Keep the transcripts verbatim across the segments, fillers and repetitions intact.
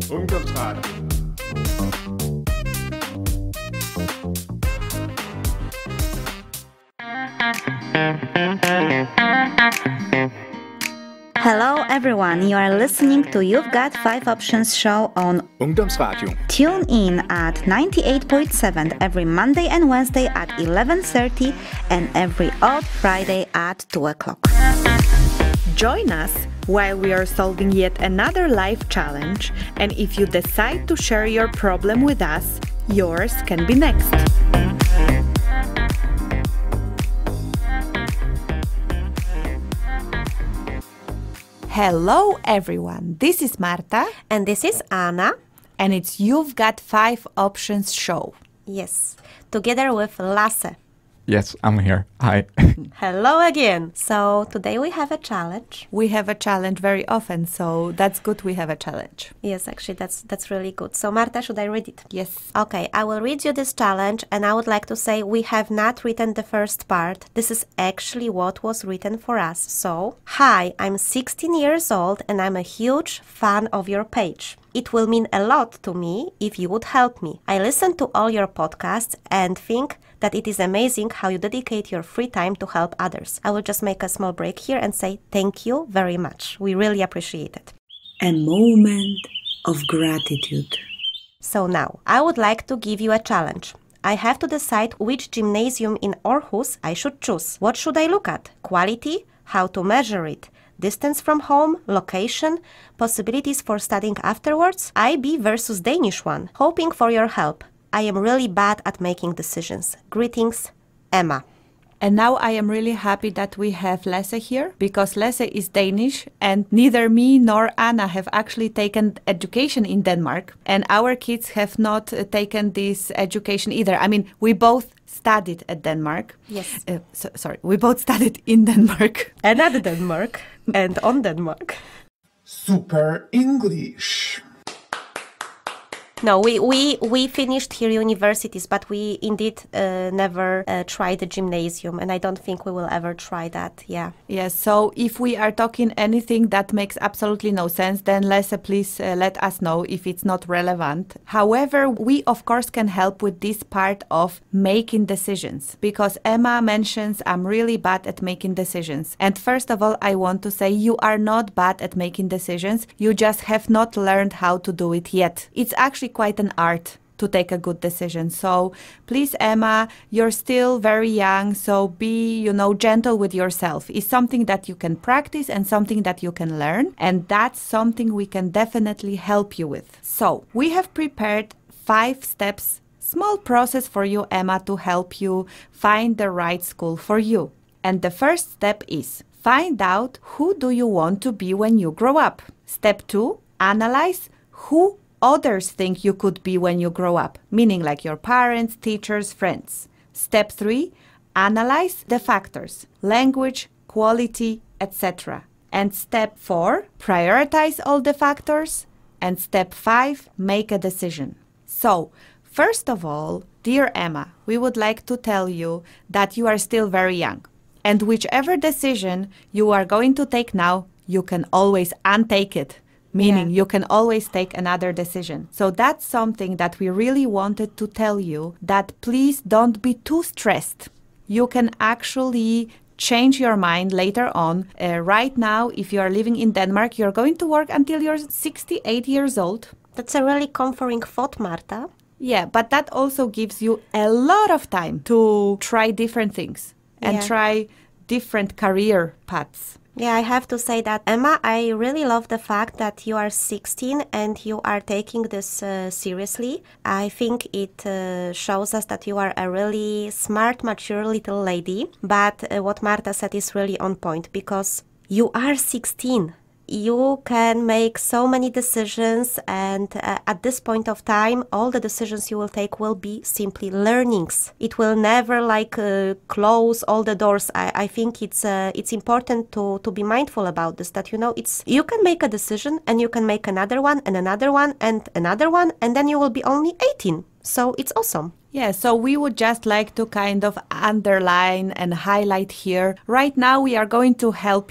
Ungdomsradio. Hello everyone, you are listening to You've Got Five Options show on Ungdomsradio. Tune in at ninety-eight point seven every Monday and Wednesday at eleven thirty and every odd Friday at two o'clock. Join us while we are solving yet another life challenge, and if you decide to share your problem with us, yours can be next. Hello everyone, this is Marta. And this is Anna. And it's You've Got Five Options show. Yes, together with Lasse. Yes, I'm here. Hi. Hello again. So today we have a challenge. We have a challenge very often, so that's good we have a challenge. Yes, actually that's that's really good. So Marta, should I read it? Yes. Okay, I will read you this challenge, and I would like to say we have not written the first part. This is actually what was written for us. So, hi, I'm sixteen years old and I'm a huge fan of your page. It will mean a lot to me if you would help me. I listen to all your podcasts and think that it is amazing how you dedicate your free time to help others. I will just make a small break here and say thank you very much. We really appreciate it. A moment of gratitude. So now, I would like to give you a challenge. I have to decide which gymnasium in Aarhus I should choose. What should I look at? Quality? How to measure it? Distance from home, location, possibilities for studying afterwards, I B versus Danish one. Hoping for your help. I am really bad at making decisions. Greetings, Emma. And now I am really happy that we have Lasse here, because Lasse is Danish and neither me nor Anna have actually taken education in Denmark. And our kids have not uh, taken this education either. I mean, we both studied at Denmark. Yes. Uh, so, sorry, we both studied in Denmark. And at Denmark. And on Denmark. Super English. No, we, we, we finished here universities, but we indeed uh, never uh, tried the gymnasium, and I don't think we will ever try that, yeah. Yes, so if we are talking anything that makes absolutely no sense, then Lasse, please uh, let us know if it's not relevant. However, we of course can help with this part of making decisions, because Emma mentions I'm really bad at making decisions. And first of all, I want to say you are not bad at making decisions, you just have not learned how to do it yet. It's actually quite an art to take a good decision. So please, Emma, you're still very young, so be, you know, gentle with yourself. It's something that you can practice and something that you can learn, and that's something we can definitely help you with. So we have prepared five steps, small process for you, Emma, to help you find the right school for you. And the first step is find out who do you want to be when you grow up. Step two, analyze who others think you could be when you grow up, meaning like your parents, teachers, friends. Step three, analyze the factors, language, quality, et cetera. And step four, prioritize all the factors. And step five, make a decision. So, first of all, dear Emma, we would like to tell you that you are still very young. And whichever decision you are going to take now, you can always untake it. Meaning yeah. You can always take another decision. So that's something that we really wanted to tell you, that please don't be too stressed. You can actually change your mind later on. Uh, right now, if you are living in Denmark, you're going to work until you're sixty-eight years old. That's a really comforting thought, Marta. Yeah, but that also gives you a lot of time to try different things and yeah. try different career paths. Yeah, I have to say that, Emma, I really love the fact that you are sixteen and you are taking this uh, seriously. I think it uh, shows us that you are a really smart, mature little lady. But uh, what Marta said is really on point, because you are sixteen. You can make so many decisions, and uh, at this point of time, all the decisions you will take will be simply learnings. It will never like uh, close all the doors. I, I think it's uh, it's important to to be mindful about this, that, you know, it's you can make a decision and you can make another one and another one and another one, and then you will be only eighteen. So it's awesome. Yeah, so we would just like to kind of underline and highlight here. Right now, we are going to help you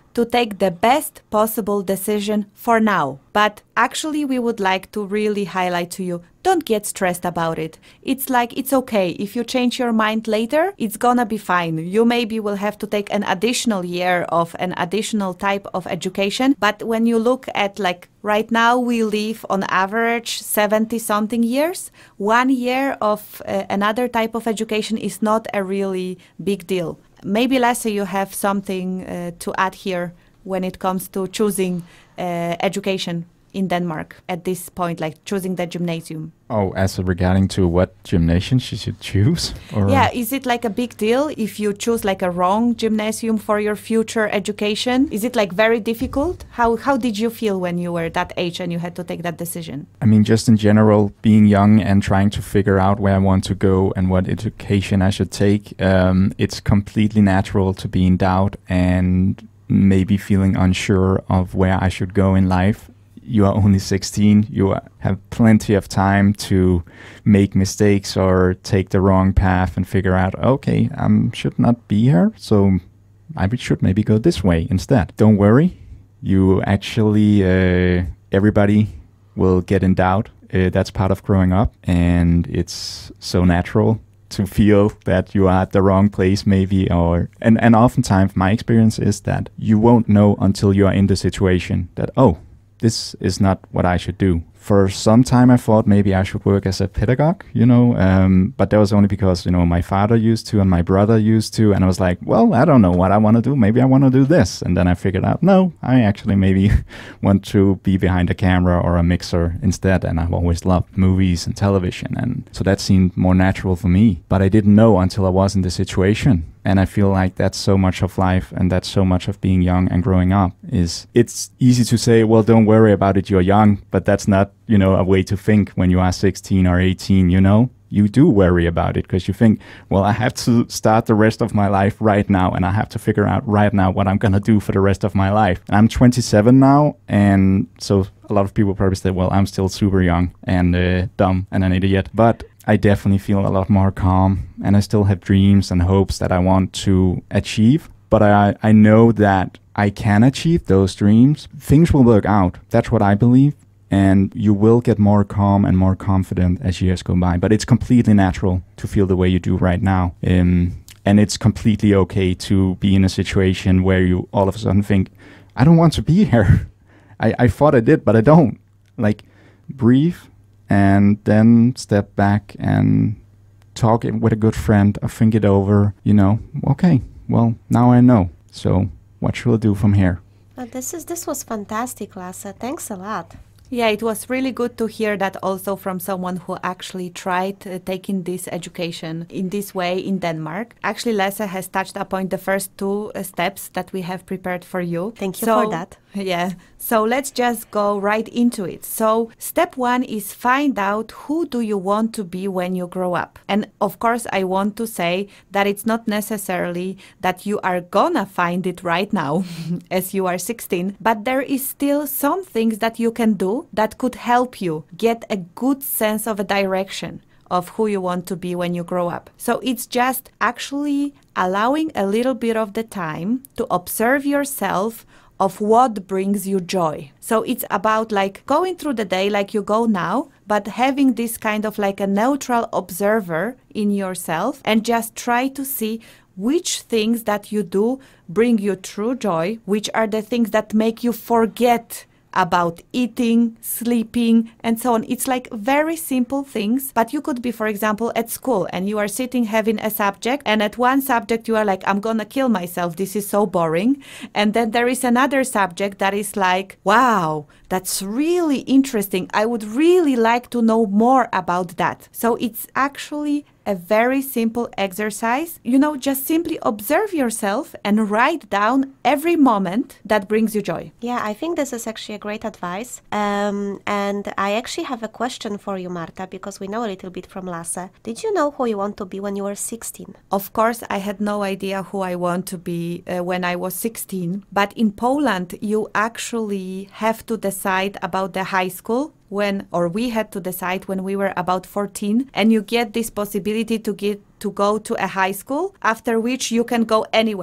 to take the best possible decision for now. But actually, we would like to really highlight to you, don't get stressed about it. It's like, it's okay. If you change your mind later, it's gonna be fine. You maybe will have to take an additional year of an additional type of education. But when you look at like right now, we live on average seventy something years. One year of uh, another type of education is not a really big deal. Maybe Lasse, you have something uh, to add here when it comes to choosing uh, education in Denmark at this point, like choosing the gymnasium. Oh, as regarding to what gymnasium she should choose? Or? Yeah, is it like a big deal if you choose like a wrong gymnasium for your future education? Is it like very difficult? How how did you feel when you were that age and you had to take that decision? I mean, just in general, being young and trying to figure out where I want to go and what education I should take, um, it's completely natural to be in doubt and maybe feeling unsure of where I should go in life. You are only sixteen, you have plenty of time to make mistakes or take the wrong path and figure out, okay, I um, should not be here, so I should maybe go this way instead. Don't worry, you actually, uh, everybody will get in doubt. Uh, that's part of growing up, and it's so natural to feel that you are at the wrong place maybe, or and, and oftentimes my experience is that you won't know until you are in the situation that, oh, this is not what I should do. For some time I thought maybe I should work as a pedagogue, you know, um, but that was only because, you know, my father used to and my brother used to, and I was like, well, I don't know what I want to do. Maybe I want to do this. And then I figured out, no, I actually maybe want to be behind a camera or a mixer instead. And I've always loved movies and television. And so that seemed more natural for me. But I didn't know until I was in the situation. And I feel like that's so much of life, and that's so much of being young and growing up. Is it's easy to say, well, don't worry about it, you're young, but that's not, you know, a way to think when you are sixteen or eighteen, you know? You do worry about it because you think, well, I have to start the rest of my life right now, and I have to figure out right now what I'm going to do for the rest of my life. And I'm twenty-seven now, and so a lot of people probably say, well, I'm still super young and uh, dumb and an idiot. But I definitely feel a lot more calm, and I still have dreams and hopes that I want to achieve. But I, I know that I can achieve those dreams. Things will work out. That's what I believe. And you will get more calm and more confident as years go by. But it's completely natural to feel the way you do right now. Um, and it's completely okay to be in a situation where you all of a sudden think, I don't want to be here. I, I thought I did, but I don't. Like, breathe. And then step back and talk it with a good friend or think it over, you know, okay, well, now I know. So what should I do from here? Uh, this is this was fantastic, Lasse. Thanks a lot. Yeah, it was really good to hear that also from someone who actually tried uh, taking this education in this way in Denmark. Actually, Lasse has touched upon the first two uh, steps that we have prepared for you. Thank you so, for that. Yeah, so let's just go right into it. So step one is find out who do you want to be when you grow up. And of course, I want to say that it's not necessarily that you are gonna find it right now as you are sixteen, but there is still some things that you can do that could help you get a good sense of a direction of who you want to be when you grow up. So it's just actually allowing a little bit of the time to observe yourself of what brings you joy. So it's about like going through the day like you go now, but having this kind of like a neutral observer in yourself and just try to see which things that you do bring you true joy, which are the things that make you forget about eating, sleeping, and so on. It's like very simple things, but you could be, for example, at school and you are sitting having a subject, and at one subject you are like, I'm gonna kill myself, this is so boring. And then there is another subject that is like, wow, that's really interesting. I would really like to know more about that. So it's actually a very simple exercise. You know, just simply observe yourself and write down every moment that brings you joy. Yeah, I think this is actually a great advice. Um, and I actually have a question for you, Marta, because we know a little bit from Lasse. Did you know who you want to be when you were sixteen? Of course, I had no idea who I want to be uh, when I was sixteen. But in Poland, you actually have to decide about the high school when, or we had to decide when we were about fourteen, and you get this possibility to get to go to a high school after which you can go anywhere.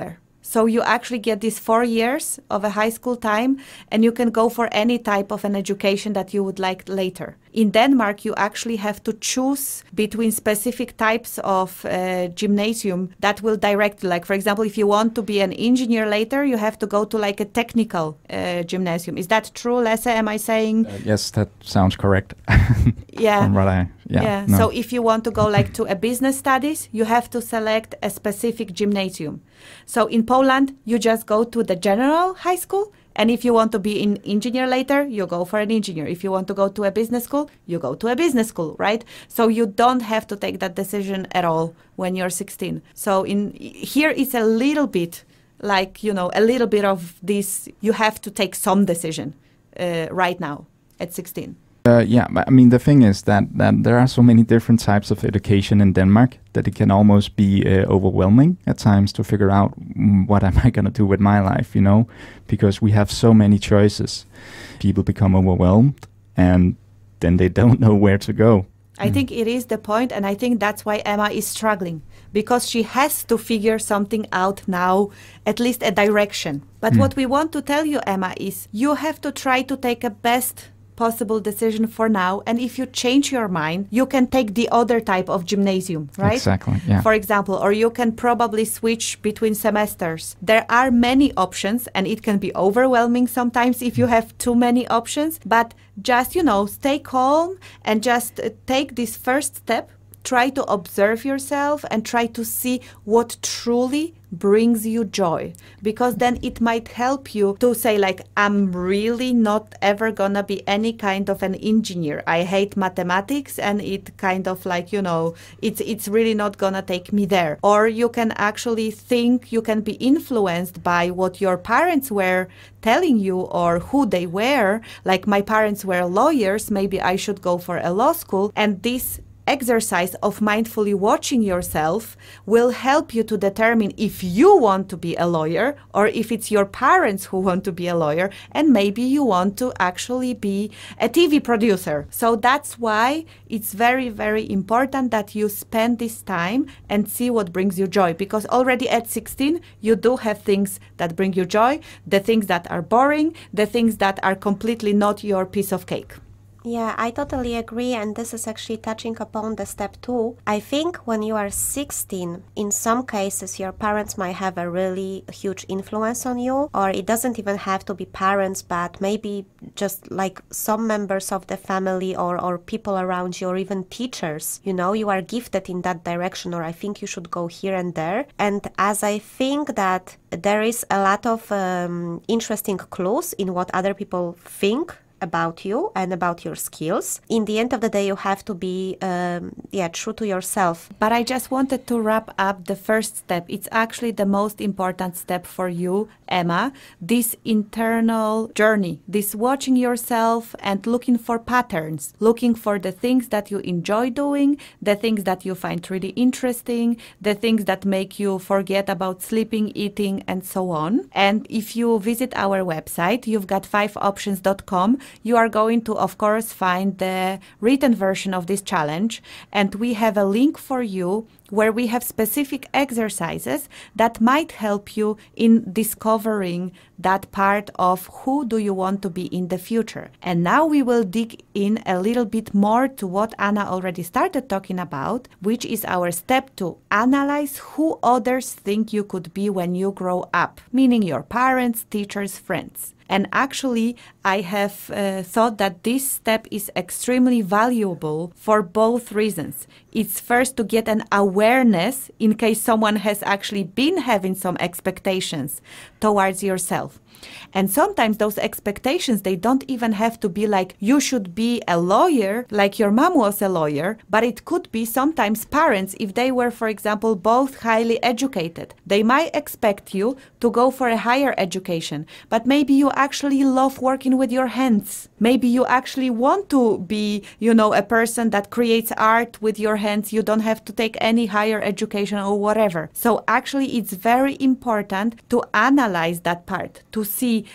So you actually get these four years of a high school time, and you can go for any type of an education that you would like later. In Denmark, you actually have to choose between specific types of uh, gymnasium that will direct you. Like, for example, if you want to be an engineer later, you have to go to like a technical uh, gymnasium. Is that true, Lasse? Am I saying? Uh, yes, that sounds correct. Yeah. From what I, yeah. Yeah. No. So if you want to go like to a business studies, you have to select a specific gymnasium. So in Poland, you just go to the general high school. And if you want to be an engineer later, you go for an engineer. If you want to go to a business school, you go to a business school, right? So you don't have to take that decision at all when you're sixteen. So in here it's a little bit like, you know, a little bit of this, you have to take some decision uh, right now at sixteen. Uh, yeah, but I mean, the thing is that, that there are so many different types of education in Denmark that it can almost be uh, overwhelming at times to figure out mm, what am I going to do with my life, you know, because we have so many choices. People become overwhelmed and then they don't know where to go. I think it is the point, and I think that's why Emma is struggling, because she has to figure something out now, at least a direction. But Mm. what we want to tell you, Emma, is you have to try to take a best possible decision for now, and if you change your mind, you can take the other type of gymnasium, right? Exactly, yeah. For example, or you can probably switch between semesters. There are many options, and it can be overwhelming sometimes if you have too many options, but just, you know, stay calm and just uh, take this first step. Try to observe yourself and try to see what truly brings you joy, because then it might help you to say like, I'm really not ever gonna be any kind of an engineer. I hate mathematics, and it kind of like, you know, it's it's really not gonna take me there. Or you can actually think, you can be influenced by what your parents were telling you or who they were. Like, my parents were lawyers, maybe I should go for a law school, and this exercise of mindfully watching yourself will help you to determine if you want to be a lawyer or if it's your parents who want to be a lawyer, and maybe you want to actually be a T V producer. So that's why it's very, very important that you spend this time and see what brings you joy, because already at sixteen, you do have things that bring you joy, the things that are boring, the things that are completely not your piece of cake. Yeah, I totally agree, and this is actually touching upon the step two. I think when you are sixteen, in some cases your parents might have a really huge influence on you, or it doesn't even have to be parents, but maybe just like some members of the family or, or people around you, or even teachers. You know, you are gifted in that direction, or I think you should go here and there. And as I think that there is a lot of um, interesting clues in what other people think about you and about your skills. In the end of the day, you have to be um, yeah, true to yourself. But I just wanted to wrap up the first step. It's actually the most important step for you, Emma, this internal journey, this watching yourself and looking for patterns, looking for the things that you enjoy doing, the things that you find really interesting, the things that make you forget about sleeping, eating, and so on. And if you visit our website, you've got five options dot com, you are going to, of course, find the written version of this challenge. And we have a link for you where we have specific exercises that might help you in discovering that part of who do you want to be in the future. And now we will dig in a little bit more to what Anna already started talking about, which is our step two. Analyze who others think you could be when you grow up, meaning your parents, teachers, friends. And actually, I have uh, thought that this step is extremely valuable for both reasons. It's first to get an awareness in case someone has actually been having some expectations towards yourself. And sometimes those expectations, they don't even have to be like, you should be a lawyer, like your mom was a lawyer, but it could be sometimes parents, if they were, for example, both highly educated. They might expect you to go for a higher education, but maybe you actually love working with your hands. Maybe you actually want to be, you know, a person that creates art with your hands. You don't have to take any higher education or whatever. So actually, it's very important to analyze that part, to see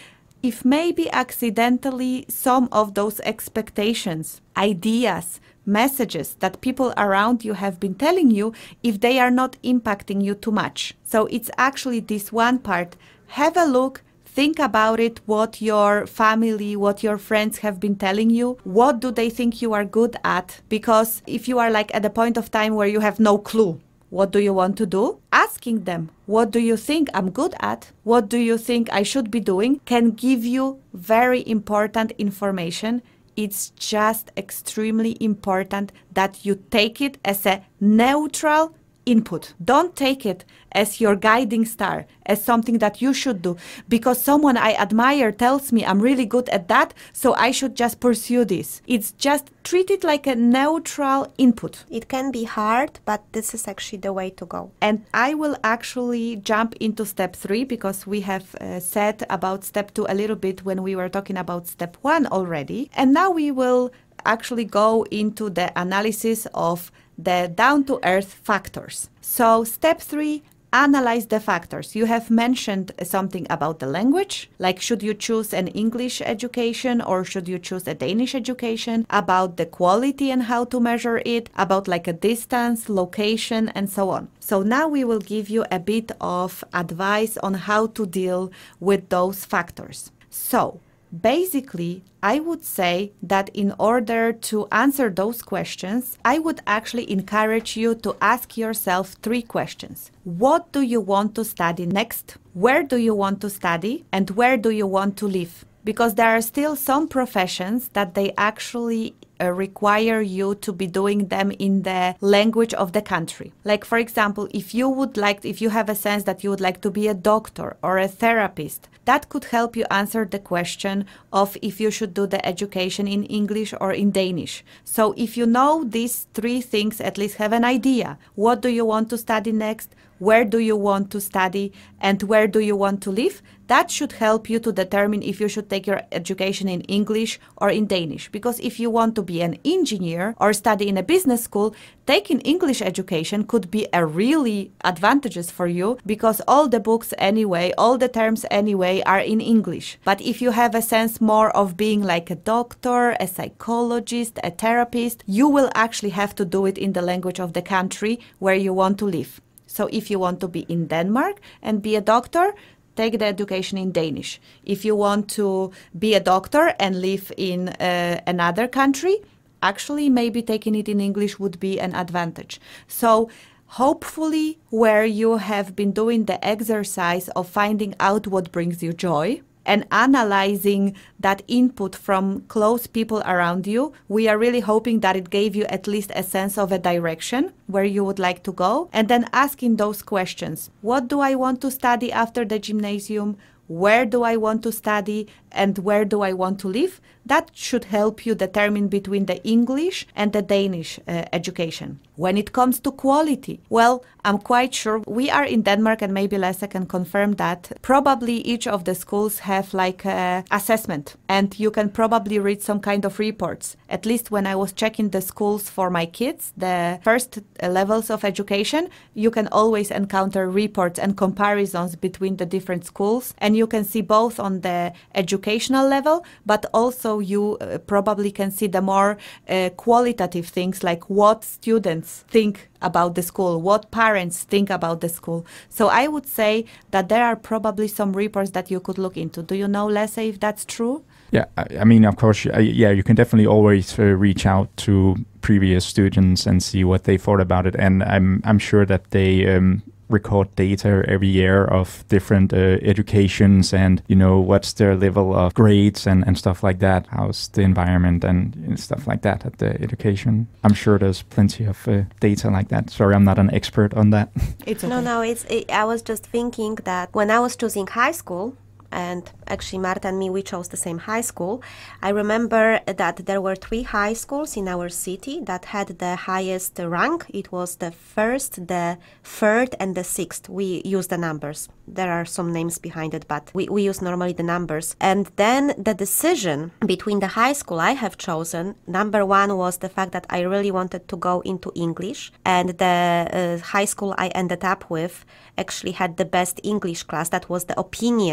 if maybe accidentally some of those expectations, ideas, messages that people around you have been telling you, if they are not impacting you too much. So it's actually this one part. Have a look. Think about it, what your family, what your friends have been telling you. What do they think you are good at? Because if you are like at a point of time where you have no clue, what do you want to do? Asking them, what do you think I'm good at? What do you think I should be doing? Can give you very important information. It's just extremely important that you take it as a neutral input. Don't take it as your guiding star, as something that you should do. Because someone I admire tells me I'm really good at that, so I should just pursue this. It's just treat it like a neutral input. It can be hard, but this is actually the way to go. And I will actually jump into step three because we have uh, said about step two a little bit when we were talking about step one already. And now we will actually go into the analysis of the down-to-earth factors. So step three, analyze the factors. You have mentioned something about the language, like should you choose an English education or should you choose a Danish education, about the quality and how to measure it, about like a distance, location, and so on. So now we will give you a bit of advice on how to deal with those factors. So basically, I would say that in order to answer those questions, I would actually encourage you to ask yourself three questions. What do you want to study next? Where do you want to study? And where do you want to live? Because there are still some professions that they actually uh, require you to be doing them in the language of the country. Like, for example, if you would like, if you have a sense that you would like to be a doctor or a therapist, that could help you answer the question of if you should do the education in English or in Danish. So if you know these three things, at least have an idea. What do you want to study next? Where do you want to study? And where do you want to live? That should help you to determine if you should take your education in English or in Danish. Because if you want to be an engineer or study in a business school, taking English education could be a really advantageous for you because all the books anyway, all the terms anyway are in English. But if you have a sense more of being like a doctor, a psychologist, a therapist, you will actually have to do it in the language of the country where you want to live. So if you want to be in Denmark and be a doctor, take the education in Danish. If you want to be a doctor and live in uh, another country, actually maybe taking it in English would be an advantage. So hopefully where you have been doing the exercise of finding out what brings you joy and analyzing that input from close people around you, we are really hoping that it gave you at least a sense of a direction where you would like to go. And then asking those questions. What do I want to study after the gymnasium? Where do I want to study? And where do I want to live? That should help you determine between the English and the Danish uh, education. When it comes to quality, well, I'm quite sure we are in Denmark, and maybe Lasse can confirm that. Probably each of the schools have like an assessment, and you can probably read some kind of reports. At least when I was checking the schools for my kids, the first uh, levels of education, you can always encounter reports and comparisons between the different schools, and you can see both on the educational level, but also you uh, probably can see the more uh, qualitative things like what students think about the school, what parents think about the school. So I would say that there are probably some reports that you could look into. Do you know, Lasse, if that's true? Yeah, I, I mean, of course, uh, yeah, you can definitely always uh, reach out to previous students and see what they thought about it. And I'm I'm sure that they um, record data every year of different uh, educations and, you know, what's their level of grades and, and stuff like that. How's the environment and, and stuff like that at the education. I'm sure there's plenty of uh, data like that. Sorry, I'm not an expert on that. It's okay. No, no, it's, it, I was just thinking that when I was choosing high school, and actually Marta and me, we chose the same high school. I remember that there were three high schools in our city that had the highest rank. It was the first, the third, and the sixth. We use the numbers. There are some names behind it, but we, we use normally the numbers. And then the decision between the high school I have chosen, number one was the fact that I really wanted to go into English. And the uh, high school I ended up with actually had the best English class. That was the opinion of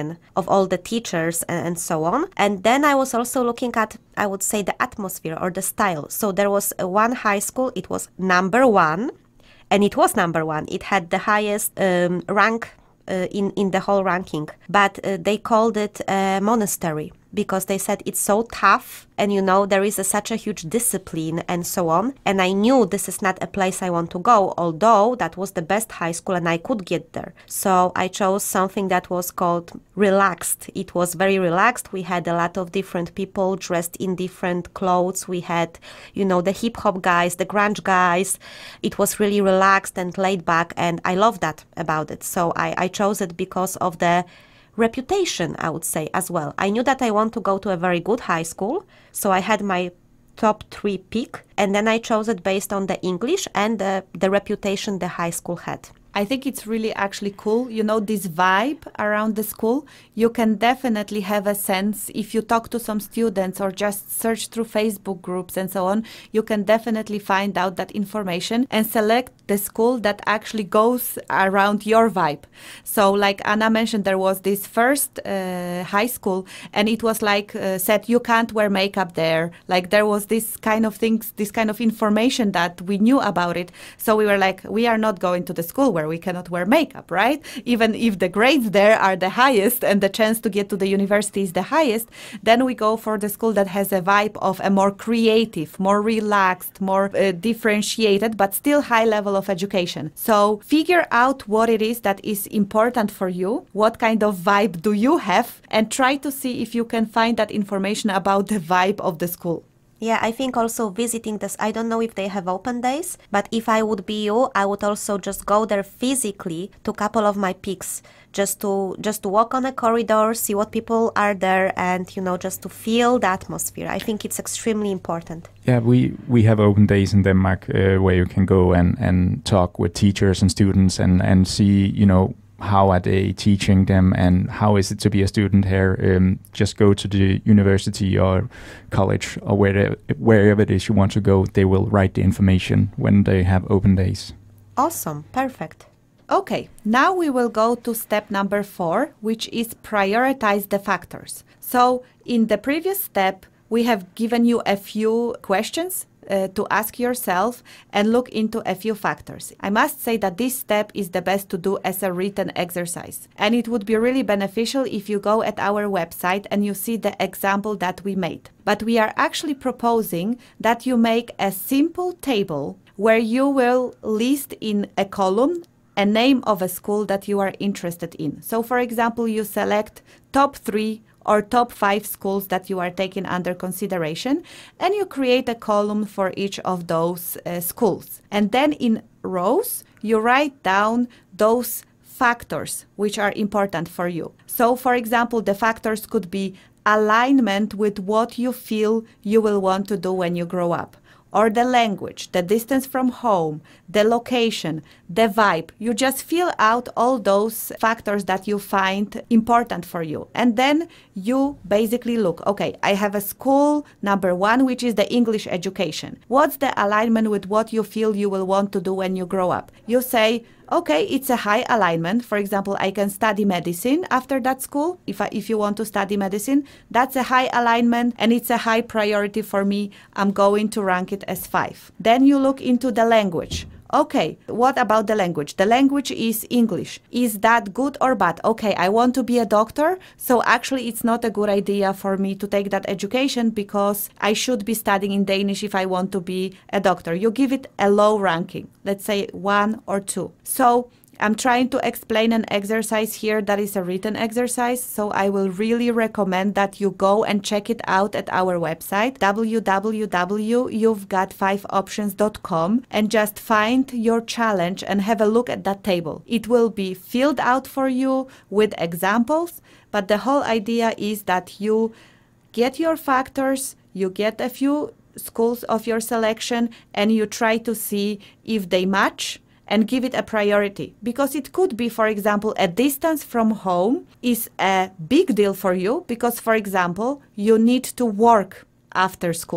all the teachers and, and so on. And then I was also looking at, I would say, the atmosphere or the style. So there was uh, one high school, it was number one, and it was number one. It had the highest um, rank uh, in, in the whole ranking, but uh, they called it a monastery because they said it's so tough and, you know, there is a, such a huge discipline and so on. And I knew this is not a place I want to go, although that was the best high school and I could get there. So I chose something that was called relaxed. It was very relaxed. We had a lot of different people dressed in different clothes. We had, you know, the hip hop guys, the grunge guys. It was really relaxed and laid back, and I love that about it. So I, I chose it because of the reputation, I would say, as well. I knew that I want to go to a very good high school, so I had my top three pick, and then I chose it based on the English and the, the reputation the high school had. I think it's really actually cool. You know, this vibe around the school, you can definitely have a sense if you talk to some students or just search through Facebook groups and so on, you can definitely find out that information and select the school that actually goes around your vibe. So like Anna mentioned, there was this first uh, high school and it was like uh, said, you can't wear makeup there. Like there was this kind of things, this kind of information that we knew about it. So we were like, we are not going to the school where we cannot wear makeup, right? Even if the grades there are the highest and the chance to get to the university is the highest, then we go for the school that has a vibe of a more creative, more relaxed, more uh, differentiated, but still high level of education. So figure out what it is that is important for you, what kind of vibe do you have, and try to see if you can find that information about the vibe of the school. Yeah, I think also visiting this, I don't know if they have open days, but if I would be you, I would also just go there physically to a couple of my picks, just to just to walk on a corridor, see what people are there, and, you know, just to feel the atmosphere. I think it's extremely important. Yeah, we, we have open days in Denmark uh, where you can go and, and talk with teachers and students and, and see, you know, how are they teaching them and how is it to be a student here. Um, just go to the university or college or wherever, wherever it is you want to go. They will write the information when they have open days. Awesome. Perfect. Okay, now we will go to step number four, which is prioritize the factors. So in the previous step, we have given you a few questions Uh, to ask yourself and look into a few factors. I must say that this step is the best to do as a written exercise. And it would be really beneficial if you go at our website and you see the example that we made. But we are actually proposing that you make a simple table where you will list in a column a name of a school that you are interested in. So for example, you select top three or top five schools that you are taking under consideration, and you create a column for each of those uh, schools. And then in rows, you write down those factors which are important for you. So for example, the factors could be alignment with what you feel you will want to do when you grow up, or the language, the distance from home, the location, the vibe. You just fill out all those factors that you find important for you. And then you basically look, okay, I have a school, number one, which is the English education. What's the alignment with what you feel you will want to do when you grow up? You say, okay, it's a high alignment. For example, I can study medicine after that school. If, I, if you want to study medicine, that's a high alignment and it's a high priority for me. I'm going to rank it as five. Then you look into the language. Okay, what about the language? The language is English. Is that good or bad? Okay, I want to be a doctor, so actually it's not a good idea for me to take that education because I should be studying in Danish if I want to be a doctor. You give it a low ranking, let's say one or two. So I'm trying to explain an exercise here that is a written exercise, so I will really recommend that you go and check it out at our website, w w w dot you've got five options dot com, and just find your challenge and have a look at that table. It will be filled out for you with examples, but the whole idea is that you get your factors, you get a few schools of your selection, and you try to see if they match and give it a priority. Because it could be, for example, a distance from home is a big deal for you because, for example, you need to work after school.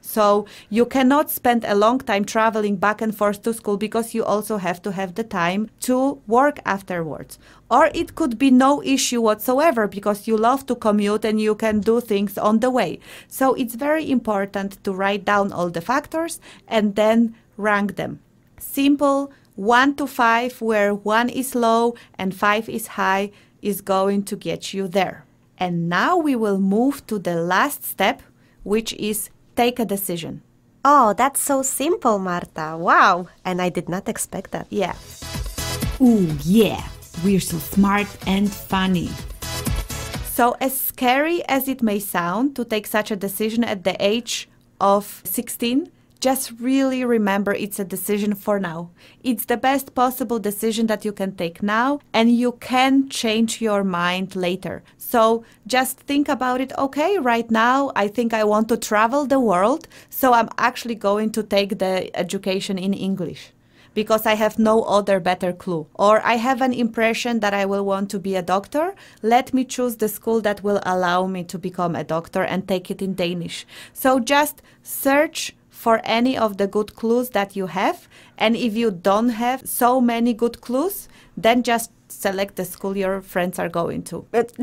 So you cannot spend a long time traveling back and forth to school because you also have to have the time to work afterwards. Or it could be no issue whatsoever because you love to commute and you can do things on the way. So it's very important to write down all the factors and then rank them. Simple, one to five, where one is low and five is high, is going to get you there. And now we will move to the last step, which is take a decision. Oh, that's so simple, Marta. Wow. And I did not expect that. Yeah. Ooh, yeah. We're so smart and funny. So as scary as it may sound to take such a decision at the age of sixteen, just really remember it's a decision for now. It's the best possible decision that you can take now, and you can change your mind later. So just think about it. Okay, right now I think I want to travel the world, so I'm actually going to take the education in English because I have no other better clue. Or I have an impression that I will want to be a doctor. Let me choose the school that will allow me to become a doctor and take it in Danish. So just search for any of the good clues that you have. And if you don't have so many good clues, then just select the school your friends are going to.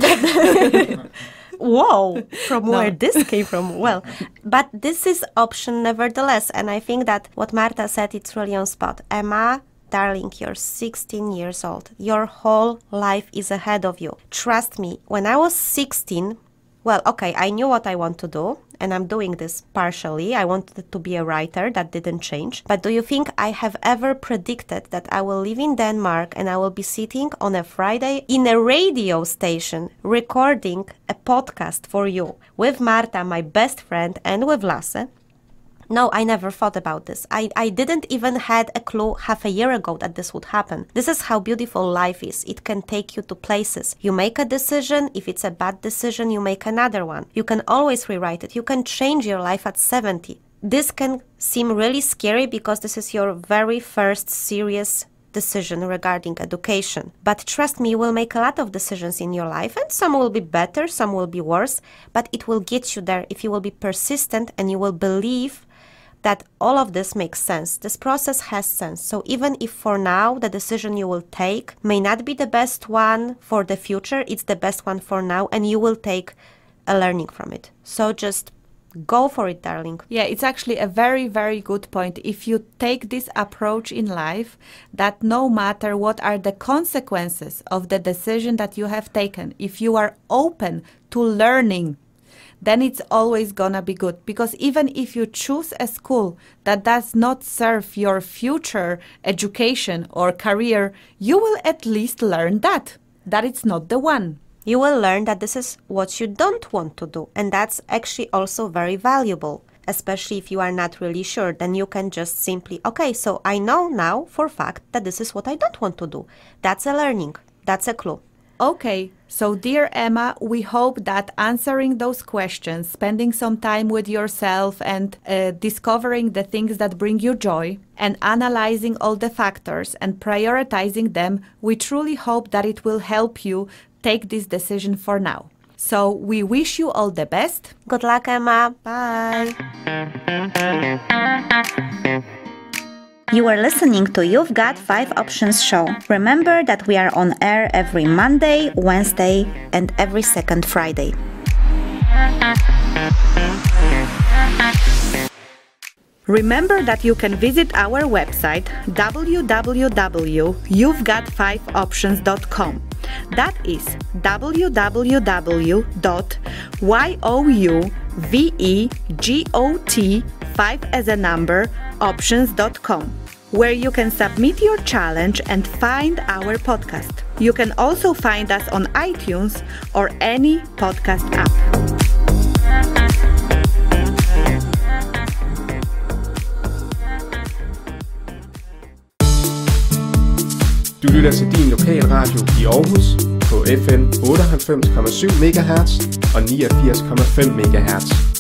Whoa, from No. where this came from. Well, but this is option nevertheless. And I think that what Marta said, it's really on spot. Emma, darling, you're sixteen years old. Your whole life is ahead of you. Trust me, when I was sixteen, well, okay, I knew what I want to do, and I'm doing this partially. I wanted to be a writer. That didn't change. But do you think I have ever predicted that I will live in Denmark and I will be sitting on a Friday in a radio station recording a podcast for you with Marta, my best friend, and with Lasse? No, I never thought about this. I, I didn't even had a clue half a year ago that this would happen. This is how beautiful life is. It can take you to places. You make a decision. If it's a bad decision, you make another one. You can always rewrite it. You can change your life at seventy. This can seem really scary because this is your very first serious decision regarding education. But trust me, you will make a lot of decisions in your life, and some will be better, some will be worse, but it will get you there if you will be persistent and you will believe that all of this makes sense. This process has sense. So even if for now the decision you will take may not be the best one for the future, it's the best one for now, and you will take a learning from it. So just go for it, darling. Yeah, it's actually a very, very good point. If you take this approach in life, that no matter what are the consequences of the decision that you have taken, if you are open to learning, then it's always gonna be good. Because even if you choose a school that does not serve your future education or career, you will at least learn that, that it's not the one. You will learn that this is what you don't want to do. And that's actually also very valuable, especially if you are not really sure. Then you can just simply, okay, so I know now for a fact that this is what I don't want to do. That's a learning. That's a clue. Okay, so dear Emma, we hope that answering those questions, spending some time with yourself and uh, discovering the things that bring you joy and analyzing all the factors and prioritizing them, we truly hope that it will help you take this decision for now. So we wish you all the best. Good luck, Emma. Bye. You are listening to You've Got Five Options show. Remember that we are on air every Monday, Wednesday, and every second Friday. Remember that you can visit our website w w w dot you've got five options dot com. That is w w w dot you've got five as a number options dot com, where you can submit your challenge and find our podcast. You can also find us on iTunes or any podcast app. Du lytter til din lokalradio i Aarhus på F M otteoghalvfems komma syv megahertz og niogfirs komma fem megahertz.